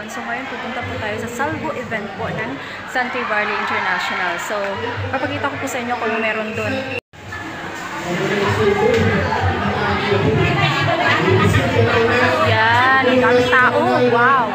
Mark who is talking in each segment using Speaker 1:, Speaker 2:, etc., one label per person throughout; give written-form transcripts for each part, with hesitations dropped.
Speaker 1: hapon. So ngayon pupunta po tayo sa SALVO event po ng SANTE Barley International. So papakita ko po sa inyo kung meron doon. Yan, ang daming tao. Wow!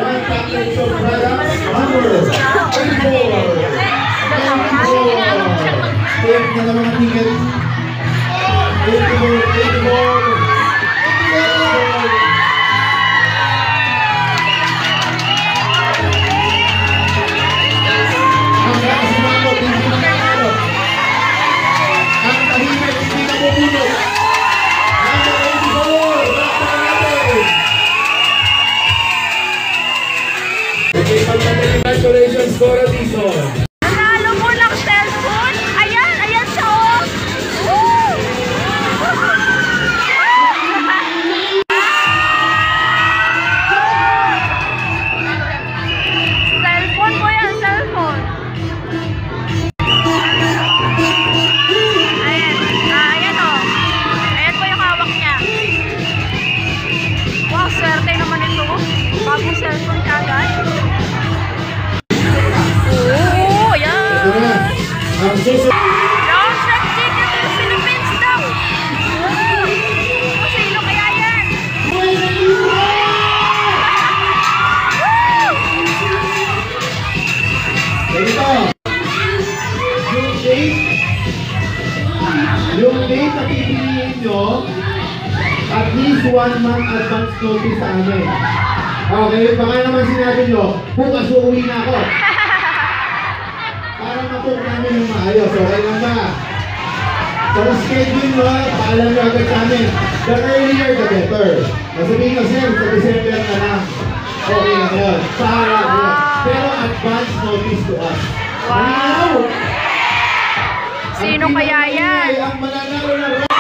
Speaker 2: Congratulations, Cora Dizon.
Speaker 1: Nanalo mo ng cellphone? Ayan, ayan siya oh! Woo! Cellphone po yan, cellphone. Ayan, ayan oh. Ayan po yung hawak niya. Wow, swerte naman ito. Bagong cellphone kagad. Oh, yan! Round trip ticket to the Philippines daw! Sino kaya yan?
Speaker 2: Yung date na pipiliin nyo, at least 1 month advance notice sa amin. Okay, baka naman sinabi nyo, bukas uuwi na ako. Para mapok namin yung maayos, okay lang ba? So, schedule mo, paalam nyo agad sa amin. The earlier, the better. Masabihin ko, sir, sa December na lang. Okay na yun. Para yun. Pero advance notice to us.
Speaker 1: Wow! Sino kaya yan?
Speaker 2: Ang mananalo na rin.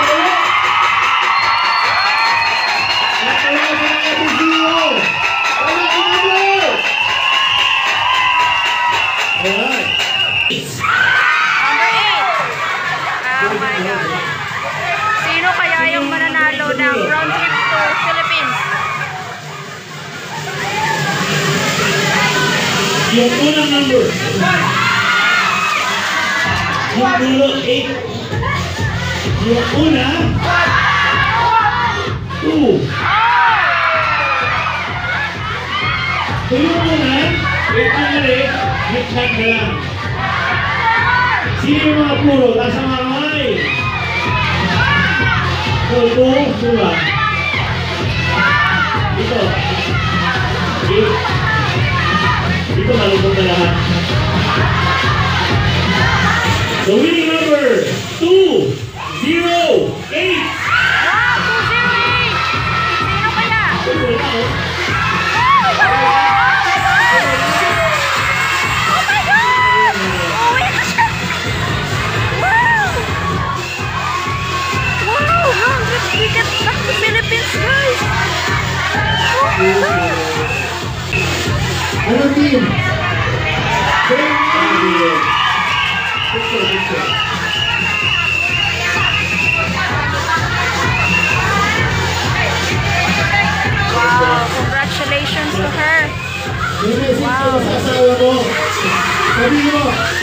Speaker 1: Oh my God. Sino kaya yung mananalo ng round trip to Philippines?
Speaker 3: Yung unang number. Yung dulo 8. Yung una 2. So yung una, wait na rin, hit-hit na lang. Sino yung mga puro? Nasa mga kamay. So, 2, diba? Dito. Dito malupot na lahat. The winning number, 208.
Speaker 1: Wow, 208! Sino kaya? Oh my God! Uwi na siya! Wow! Wow! Round trip ticket back to Philippines, guys! Oh my God!
Speaker 2: Anong team?
Speaker 1: Wow! Congratulations to her!
Speaker 2: Wow! Sa asawa mo. Sabi mo,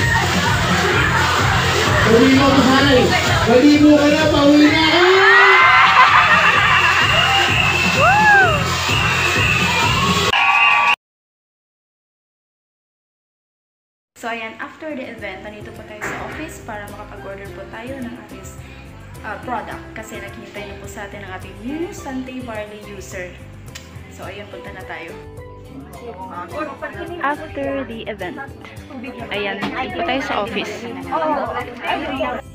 Speaker 2: mahal. Malibo ka na, pauwi na ka!
Speaker 1: So ayan, after the event, nandito po tayo sa office para makapag-order po tayo ng ating product kasi naghihintay na po sa atin ang ating new SANTE Barley user. So ayan, punta na tayo. After the event, ayan, dito tayo sa office.